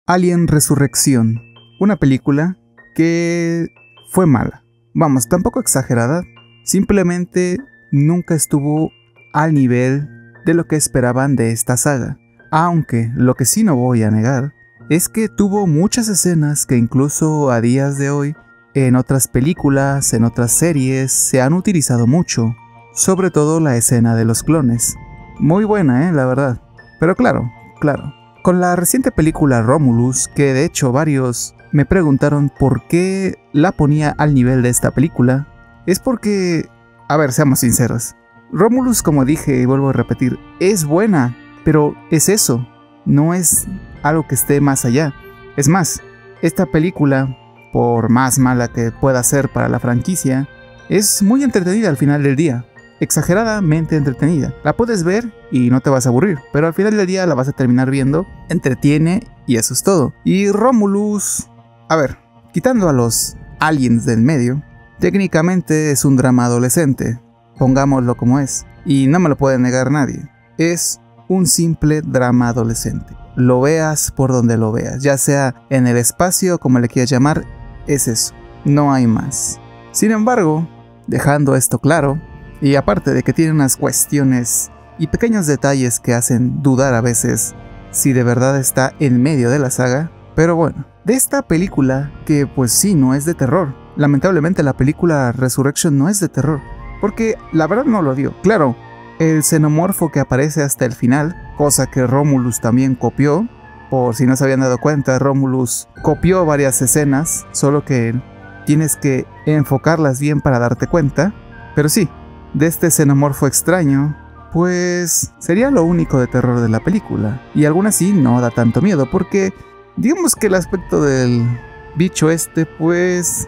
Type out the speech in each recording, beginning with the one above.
Alien Resurrección, una película que fue mala. Vamos, tampoco exagerada, simplemente nunca estuvo al nivel de lo que esperaban de esta saga. Aunque lo que sí no voy a negar es que tuvo muchas escenas que incluso a días de hoy en otras películas, en otras series se han utilizado mucho, sobre todo la escena de los clones. Muy buena, la verdad. Pero claro, con la reciente película Romulus, que de hecho varios me preguntaron por qué la ponía al nivel de esta película, es porque, a ver, seamos sinceros, Romulus, como dije y vuelvo a repetir, es buena, pero es eso, no es algo que esté más allá. Es más, esta película, por más mala que pueda ser para la franquicia, es muy entretenida al final del día. Exageradamente entretenida. La puedes ver y no te vas a aburrir, pero al final del día la vas a terminar viendo, entretiene y eso es todo. Y Romulus, a ver, quitando a los aliens del medio, técnicamente es un drama adolescente, pongámoslo como es, y no me lo puede negar nadie. Es un simple drama adolescente. Lo veas por donde lo veas, ya sea en el espacio, como le quieras llamar, es eso, no hay más. Sin embargo, dejando esto claro, y aparte de que tiene unas cuestiones y pequeños detalles que hacen dudar a veces si de verdad está en medio de la saga, pero bueno, de esta película que pues sí, no es de terror. Lamentablemente la película Resurrection no es de terror, porque la verdad no lo dio. Claro, el xenomorfo que aparece hasta el final, cosa que Romulus también copió, por si no se habían dado cuenta, Romulus copió varias escenas, solo que tienes que enfocarlas bien para darte cuenta, pero sí, de este xenomorfo extraño, pues sería lo único de terror de la película. Y aún así no da tanto miedo, porque digamos que el aspecto del bicho pues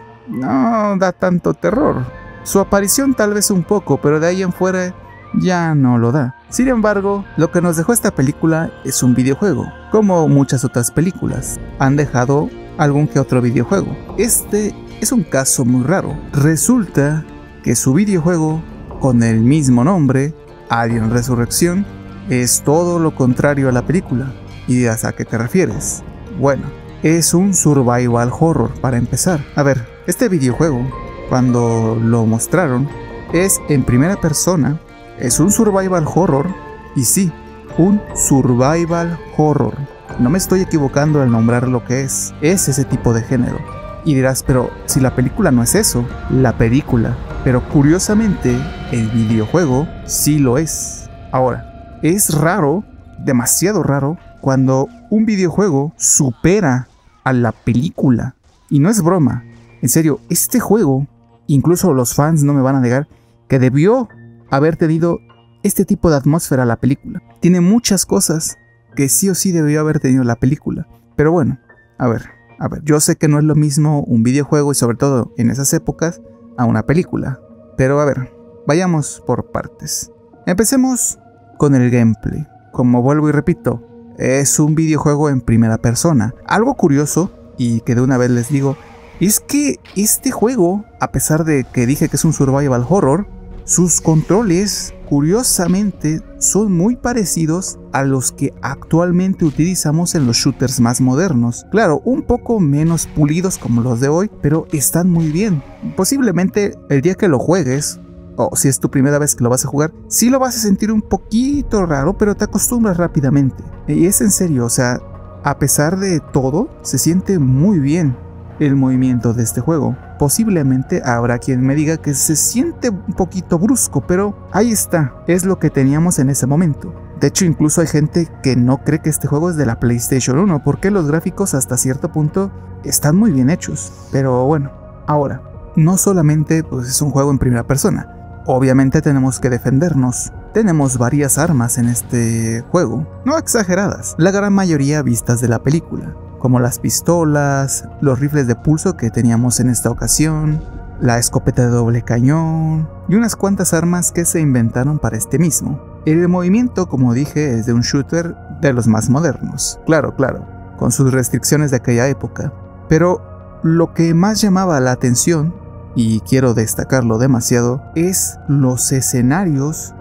no da tanto terror. Su aparición tal vez un poco, pero de ahí en fuera ya no lo da. Sin embargo, lo que nos dejó esta película es un videojuego, como muchas otras películas han dejado algún que otro videojuego. Este es un caso muy raro. Resulta que su videojuego con el mismo nombre, Alien Resurrección, es todo lo contrario a la película. Y dirás, ¿a qué te refieres? Bueno, es un survival horror para empezar. A ver, este videojuego, cuando lo mostraron, es en primera persona, es un survival horror, y sí, un survival horror. No me estoy equivocando al nombrar lo que es ese tipo de género. Y dirás, pero si la película no es eso, la película. Pero curiosamente, el videojuego sí lo es. Ahora, es raro, demasiado raro, cuando un videojuego supera a la película. Y no es broma. En serio, este juego, incluso los fans no me van a negar, que debió haber tenido este tipo de atmósfera a la película. Tiene muchas cosas que sí o sí debió haber tenido la película. Pero bueno, a ver, yo sé que no es lo mismo un videojuego y sobre todo en esas épocas a una película. Pero a ver, vayamos por partes. Empecemos con el gameplay. Como vuelvo y repito, es un videojuego en primera persona. Algo curioso, y que de una vez les digo, es que este juego, a pesar de que dije que es un survival horror, sus controles, curiosamente, son muy parecidos a los que actualmente utilizamos en los shooters más modernos. Claro, un poco menos pulidos como los de hoy, pero están muy bien. Posiblemente el día que lo juegues, o si es tu primera vez que lo vas a jugar, sí lo vas a sentir un poquito raro, pero te acostumbras rápidamente. Y es en serio, o sea, a pesar de todo, se siente muy bien el movimiento de este juego. Posiblemente habrá quien me diga que se siente un poquito brusco, pero ahí está, es lo que teníamos en ese momento. De hecho, incluso hay gente que no cree que este juego es de la PlayStation 1, porque los gráficos hasta cierto punto están muy bien hechos. Pero bueno, ahora, no solamente pues, es un juego en primera persona, obviamente tenemos que defendernos. Tenemos varias armas en este juego, no exageradas, la gran mayoría vistas de la película, como las pistolas, los rifles de pulso que teníamos en esta ocasión, la escopeta de doble cañón y unas cuantas armas que se inventaron para este mismo. El movimiento, como dije, es de un shooter de los más modernos, claro, con sus restricciones de aquella época, pero lo que más llamaba la atención, y quiero destacarlo demasiado, es los escenarios,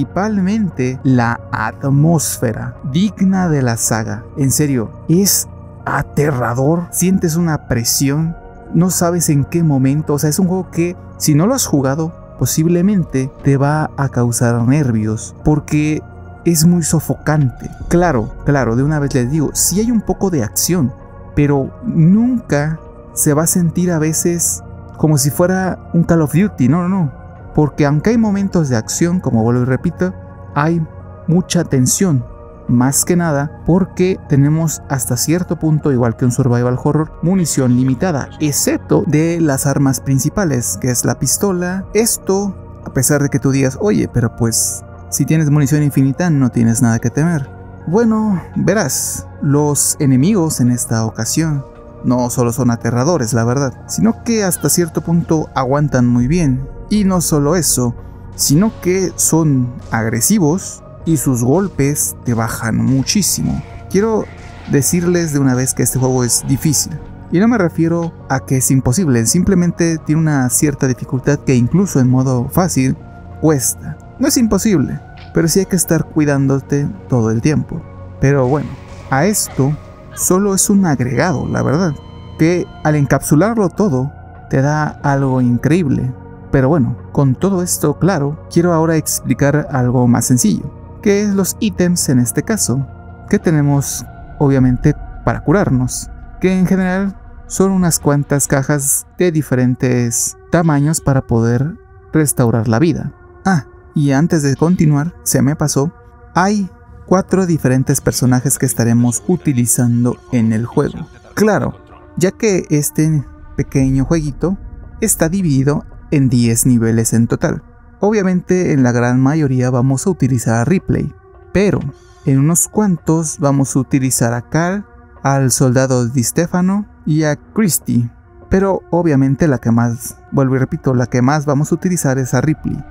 principalmente la atmósfera digna de la saga. En serio, es aterrador, sientes una presión, no sabes en qué momento, o sea, es un juego que si no lo has jugado, posiblemente te va a causar nervios, porque es muy sofocante. Claro, de una vez les digo, sí hay un poco de acción, pero nunca se va a sentir a veces como si fuera un Call of Duty, no, porque aunque hay momentos de acción, como vuelvo y repito, hay mucha tensión, más que nada porque tenemos hasta cierto punto, igual que un survival horror, munición limitada, excepto de las armas principales, que es la pistola. Esto, a pesar de que tú digas, oye, pero pues si tienes munición infinita no tienes nada que temer. Bueno, verás, los enemigos en esta ocasión no solo son aterradores, la verdad, sino que hasta cierto punto aguantan muy bien. Y no solo eso, sino que son agresivos y sus golpes te bajan muchísimo. Quiero decirles de una vez que este juego es difícil. Y no me refiero a que es imposible, simplemente tiene una cierta dificultad que incluso en modo fácil cuesta. No es imposible, pero sí hay que estar cuidándote todo el tiempo. Pero bueno, a esto solo es un agregado, la verdad, que al encapsularlo todo te da algo increíble. Pero bueno, con todo esto claro, quiero ahora explicar algo más sencillo, que es los ítems en este caso, que tenemos obviamente para curarnos, que en general son unas cuantas cajas de diferentes tamaños para poder restaurar la vida. Y antes de continuar, se me pasó, hay 4 diferentes personajes que estaremos utilizando en el juego. Claro, ya que este pequeño jueguito está dividido en 10 niveles en total. Obviamente en la gran mayoría vamos a utilizar a Ripley, pero en unos cuantos vamos a utilizar a Cal, al soldado Di Stefano y a Christie. Pero obviamente la que más, vuelvo y repito, la que más vamos a utilizar es a Ripley.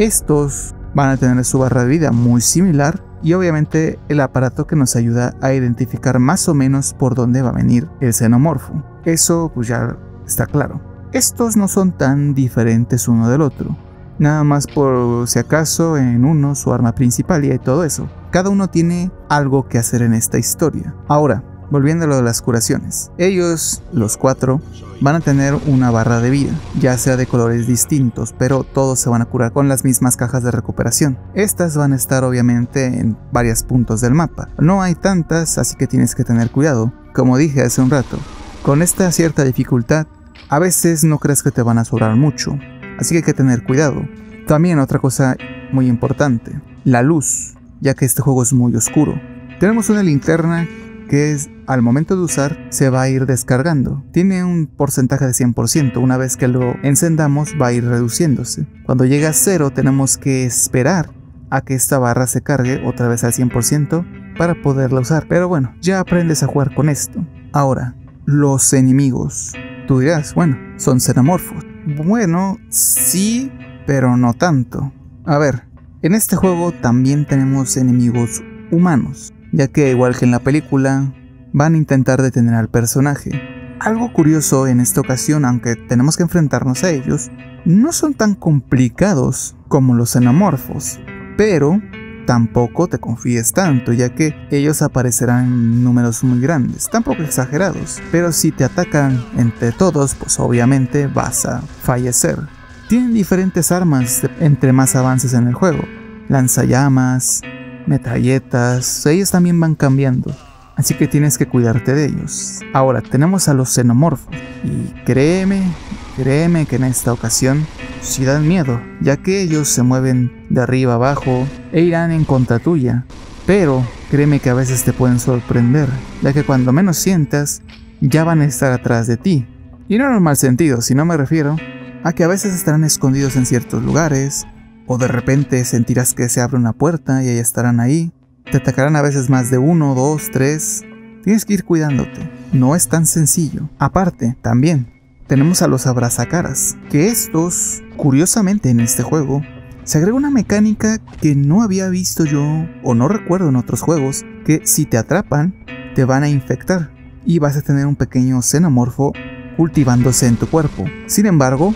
Estos van a tener su barra de vida muy similar y obviamente el aparato que nos ayuda a identificar más o menos por dónde va a venir el xenomorfo. Eso pues ya está claro. Estos no son tan diferentes uno del otro. Nada más por si acaso en uno su arma principal y todo eso. Cada uno tiene algo que hacer en esta historia. Ahora, volviendo a lo de las curaciones. Ellos, los 4, van a tener una barra de vida, ya sea de colores distintos, pero todos se van a curar con las mismas cajas de recuperación. Estas van a estar obviamente en varios puntos del mapa. No hay tantas, así que tienes que tener cuidado. Como dije hace un rato, con esta cierta dificultad, a veces no crees que te van a sobrar mucho, así que hay que tener cuidado. También otra cosa muy importante, la luz, ya que este juego es muy oscuro. Tenemos una linterna que es, al momento de usar se va a ir descargando. Tiene un porcentaje de 100%, una vez que lo encendamos va a ir reduciéndose. Cuando llega a 0 tenemos que esperar a que esta barra se cargue otra vez al 100% para poderla usar. Pero bueno, ya aprendes a jugar con esto. Ahora, los enemigos. Tú dirás, bueno, son xenomorfos. Bueno, sí, pero no tanto. A ver, en este juego también tenemos enemigos humanos, ya que igual que en la película, van a intentar detener al personaje. Algo curioso en esta ocasión, aunque tenemos que enfrentarnos a ellos, no son tan complicados como los xenomorfos, pero tampoco te confíes tanto, ya que ellos aparecerán en números muy grandes, tampoco exagerados, pero si te atacan entre todos, pues obviamente vas a fallecer. Tienen diferentes armas entre más avances en el juego, lanzallamas, metralletas, ellos también van cambiando, así que tienes que cuidarte de ellos. Ahora tenemos a los xenomorfos y créeme que en esta ocasión sí dan miedo, ya que ellos se mueven de arriba abajo e irán en contra tuya, pero créeme que a veces te pueden sorprender, ya que cuando menos sientas ya van a estar atrás de ti. Y no en un mal sentido, sino me refiero a que a veces estarán escondidos en ciertos lugares, o de repente sentirás que se abre una puerta y ahí estarán ahí. Te atacarán a veces más de 1, 2, 3. Tienes que ir cuidándote. No es tan sencillo. Aparte, también tenemos a los abrazacaras, que estos, curiosamente en este juego, se agrega una mecánica que no había visto yo, o no recuerdo en otros juegos, que si te atrapan, te van a infectar, y vas a tener un pequeño xenomorfo cultivándose en tu cuerpo. Sin embargo,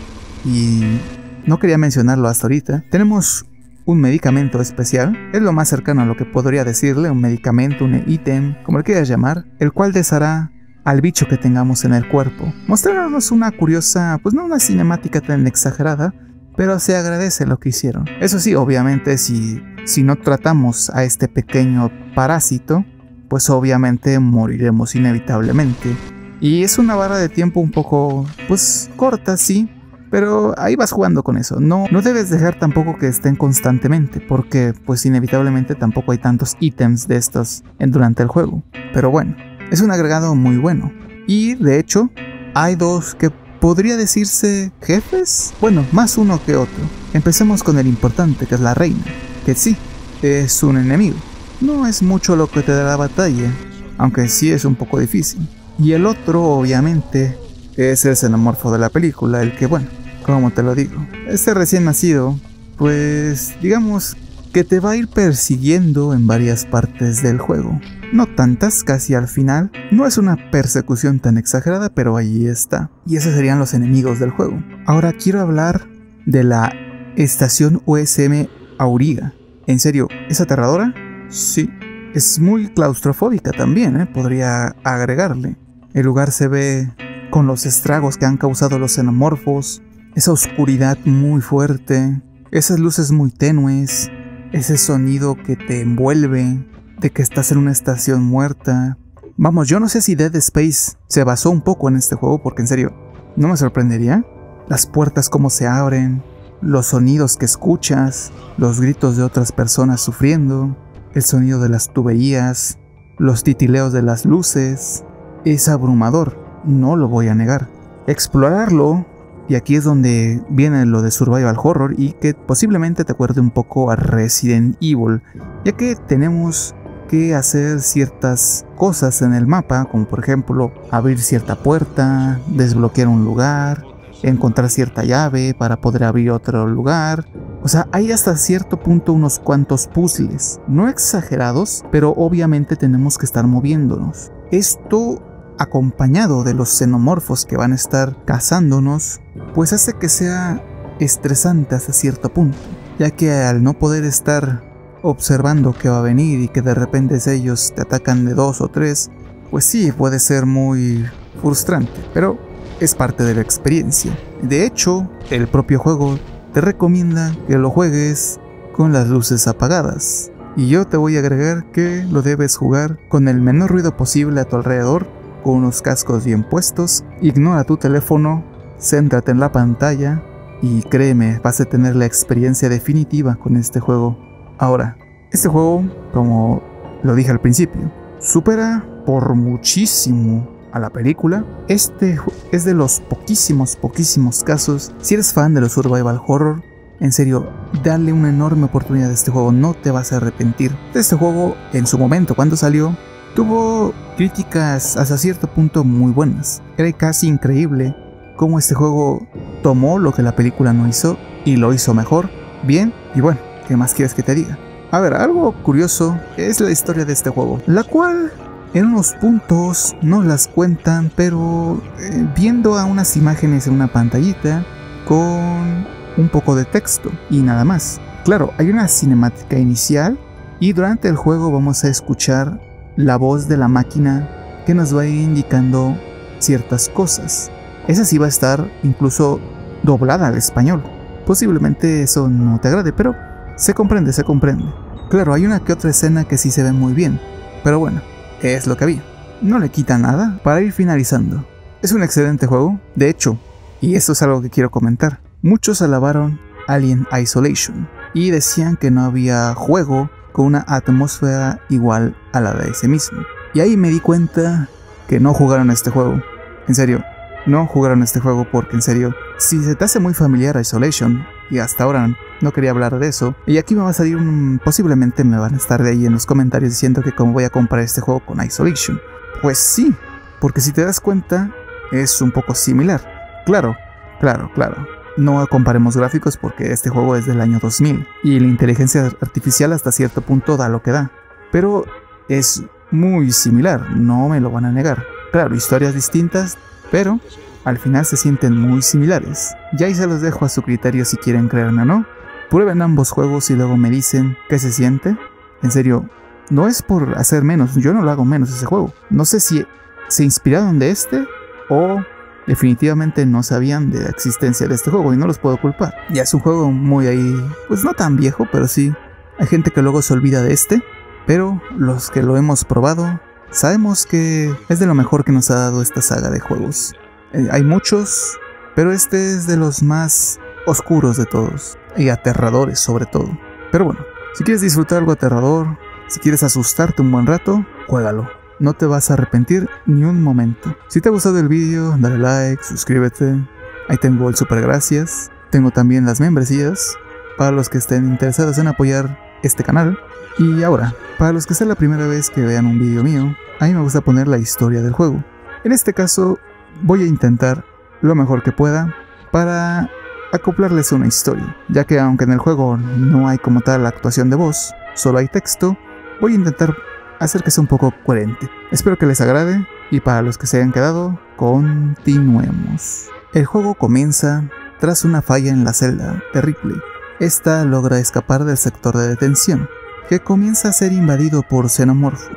y no quería mencionarlo hasta ahorita, tenemos un medicamento especial, es lo más cercano a lo que podría decirle, un medicamento, un ítem, como le quieras llamar, el cual deshará al bicho que tengamos en el cuerpo. Mostrarnos una curiosa, pues no una cinemática tan exagerada, pero se agradece lo que hicieron. Eso sí, obviamente si no tratamos a este pequeño parásito, pues obviamente moriremos inevitablemente. Y es una barra de tiempo un poco, pues corta, sí, pero ahí vas jugando con eso. No debes dejar tampoco que estén constantemente, porque pues inevitablemente tampoco hay tantos ítems de estos durante el juego. Pero bueno, es un agregado muy bueno. Y de hecho, hay dos que podría decirse jefes. Bueno, más uno que otro. Empecemos con el importante, que es la reina, que sí, es un enemigo. No es mucho lo que te da la batalla, aunque sí es un poco difícil. Y el otro, obviamente, es el xenomorfo de la película, el que, bueno, como te lo digo, este recién nacido, pues digamos que te va a ir persiguiendo en varias partes del juego. No tantas, casi al final. No es una persecución tan exagerada, pero ahí está. Y esos serían los enemigos del juego. Ahora quiero hablar de la estación USM Auriga. ¿En serio, es aterradora? Sí. Es muy claustrofóbica también, podría agregarle. El lugar se ve con los estragos que han causado los xenomorfos, esa oscuridad muy fuerte, esas luces muy tenues, ese sonido que te envuelve, de que estás en una estación muerta. Vamos, yo no sé si Dead Space se basó un poco en este juego, porque en serio, no me sorprendería. Las puertas como se abren, los sonidos que escuchas, los gritos de otras personas sufriendo, el sonido de las tuberías, los titileos de las luces, es abrumador, no lo voy a negar. Explorarlo, y aquí es donde viene lo de Survival Horror y que posiblemente te acuerde un poco a Resident Evil, ya que tenemos que hacer ciertas cosas en el mapa, como por ejemplo abrir cierta puerta, desbloquear un lugar, encontrar cierta llave para poder abrir otro lugar. O sea, hay hasta cierto punto unos cuantos puzzles, no exagerados, pero obviamente tenemos que estar moviéndonos. Esto, acompañado de los xenomorfos que van a estar cazándonos, pues hace que sea estresante hasta cierto punto, ya que al no poder estar observando que va a venir y que de repente ellos te atacan de 2 o 3, pues sí, puede ser muy frustrante, pero es parte de la experiencia. De hecho, el propio juego te recomienda que lo juegues con las luces apagadas, y yo te voy a agregar que lo debes jugar con el menor ruido posible a tu alrededor, con unos cascos bien puestos. Ignora tu teléfono, céntrate en la pantalla y créeme, vas a tener la experiencia definitiva con este juego. Ahora, este juego, como lo dije al principio, supera por muchísimo a la película. Este es de los poquísimos casos. Si eres fan de los Survival Horror, en serio, dale una enorme oportunidad a este juego, no te vas a arrepentir. Este juego, en su momento, cuando salió, tuvo críticas hasta cierto punto muy buenas. Era casi increíble cómo este juego tomó lo que la película no hizo y lo hizo mejor, bien, y bueno, ¿qué más quieres que te diga? A ver, algo curioso es la historia de este juego, la cual en unos puntos no las cuentan, pero viendo a unas imágenes en una pantallita con un poco de texto y nada más. Claro, hay una cinemática inicial y durante el juego vamos a escuchar la voz de la máquina que nos va a ir indicando ciertas cosas. Esa sí va a estar incluso doblada al español. Posiblemente eso no te agrade, pero se comprende, se comprende. Claro, hay una que otra escena que sí se ve muy bien, pero bueno, es lo que había. No le quita nada. Para ir finalizando, es un excelente juego. De hecho, y esto es algo que quiero comentar, muchos alabaron Alien Isolation y decían que no había juego con una atmósfera igual a la de ese mismo. Y ahí me di cuenta que no jugaron este juego. En serio, no jugaron este juego porque en serio, si se te hace muy familiar Isolation, y hasta ahora no quería hablar de eso, y aquí me va a salir posiblemente me van a estar de ahí en los comentarios diciendo que cómo voy a comparar este juego con Isolation. Pues sí, porque si te das cuenta, es un poco similar. Claro. No comparemos gráficos porque este juego es del año 2000 y la inteligencia artificial hasta cierto punto da lo que da. Pero es muy similar, no me lo van a negar. Claro, historias distintas, pero al final se sienten muy similares. Ya ahí se los dejo a su criterio si quieren creerme o no. Prueben ambos juegos y luego me dicen qué se siente. En serio, no es por hacer menos, yo no lo hago menos ese juego. No sé si se inspiraron de este o definitivamente no sabían de la existencia de este juego y no los puedo culpar. Ya es un juego muy ahí, pues no tan viejo, pero sí hay gente que luego se olvida de este, pero los que lo hemos probado sabemos que es de lo mejor que nos ha dado esta saga de juegos. Hay muchos, pero este es de los más oscuros de todos y aterradores sobre todo. Pero bueno, si quieres disfrutar algo aterrador, si quieres asustarte un buen rato, juégalo. No te vas a arrepentir ni un momento. Si te ha gustado el vídeo, dale like, suscríbete. Ahí tengo el super gracias. Tengo también las membresías para los que estén interesados en apoyar este canal. Y ahora, para los que sea la primera vez que vean un vídeo mío, a mí me gusta poner la historia del juego. En este caso, voy a intentar lo mejor que pueda para acoplarles una historia, ya que aunque en el juego no hay como tal la actuación de voz, solo hay texto, voy a intentar hacer que sea un poco coherente. Espero que les agrade y para los que se hayan quedado, continuemos. El juego comienza tras una falla en la celda de Ripley. Esta logra escapar del sector de detención, que comienza a ser invadido por xenomorfos.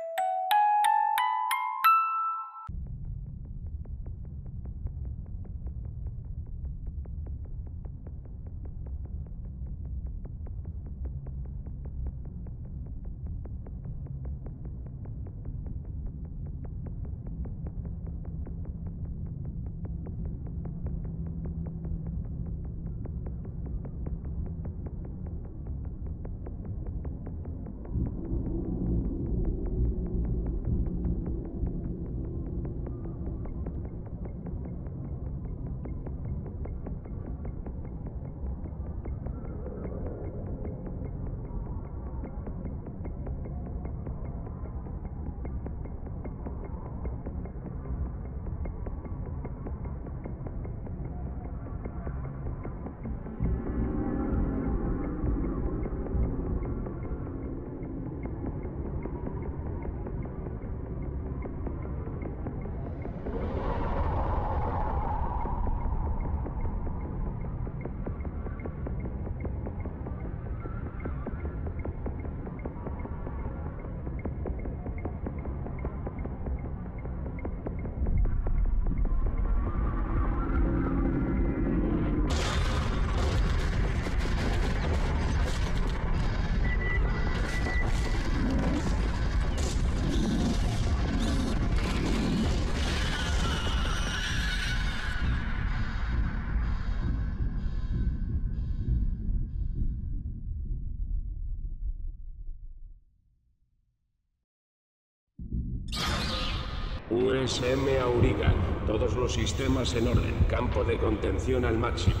USM Auriga. Todos los sistemas en orden. Campo de contención al máximo.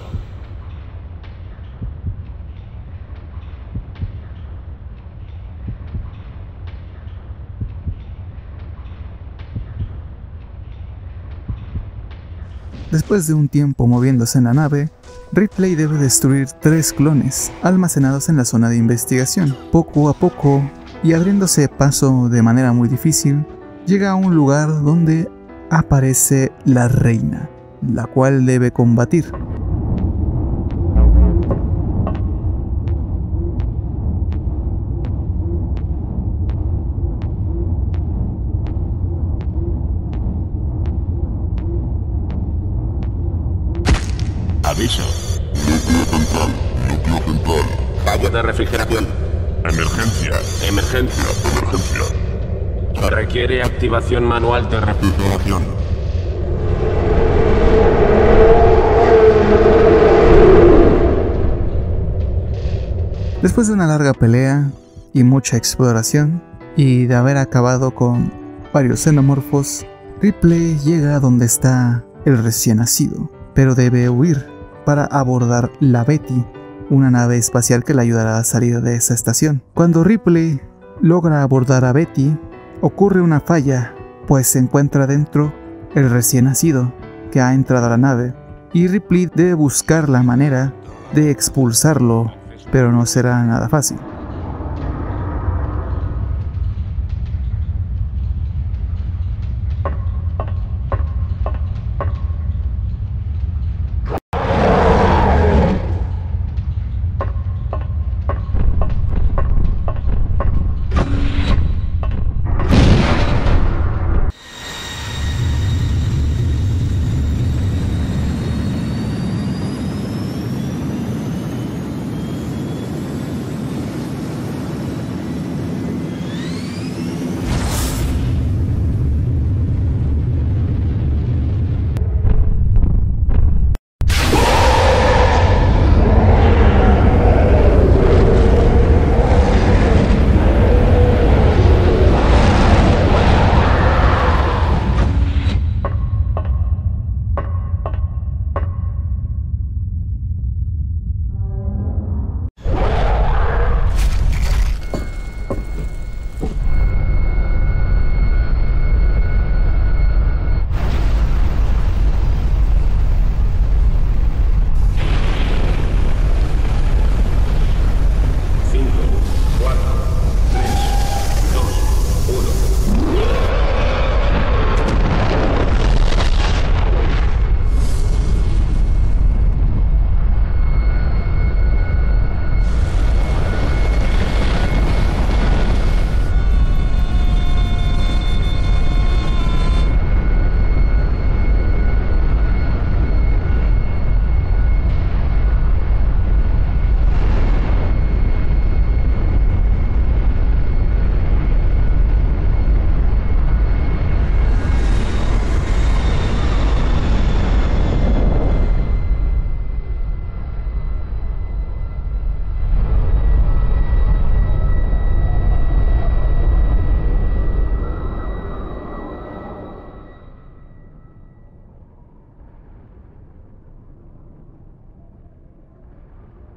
Después de un tiempo moviéndose en la nave, Ripley debe destruir 3 clones almacenados en la zona de investigación. Poco a poco, y abriéndose paso de manera muy difícil, llega a un lugar donde aparece la reina, la cual debe combatir. Aviso. Núcleo central. Fallo de refrigeración. Emergencia. Emergencia. Emergencia. Requiere activación manual de refrigeración. Después de una larga pelea y mucha exploración, y de haber acabado con varios xenomorfos, Ripley llega a donde está el recién nacido, pero debe huir para abordar la Betty, una nave espacial que le ayudará a salir de esa estación. Cuando Ripley logra abordar a Betty, ocurre una falla, pues se encuentra dentro el recién nacido que ha entrado a la nave, y Ripley debe buscar la manera de expulsarlo, pero no será nada fácil.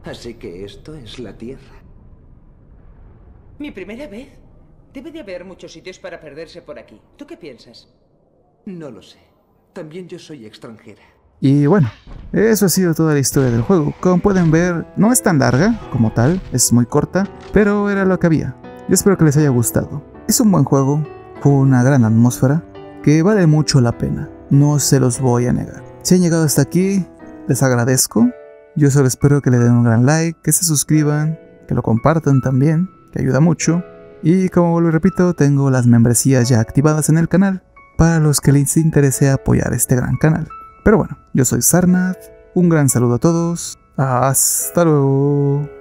Así que esto es la Tierra. Mi primera vez. Debe de haber muchos sitios para perderse por aquí. ¿Tú qué piensas? No lo sé. También yo soy extranjera. Y bueno, eso ha sido toda la historia del juego. Como pueden ver, no es tan larga como tal, es muy corta, pero era lo que había. Yo espero que les haya gustado. Es un buen juego, con una gran atmósfera, que vale mucho la pena. No se los voy a negar. Si han llegado hasta aquí, les agradezco. Yo solo espero que le den un gran like, que se suscriban, que lo compartan también, que ayuda mucho. Y como vuelvo y repito, tengo las membresías ya activadas en el canal, para los que les interese apoyar este gran canal. Pero bueno, yo soy Sarnath, un gran saludo a todos, hasta luego.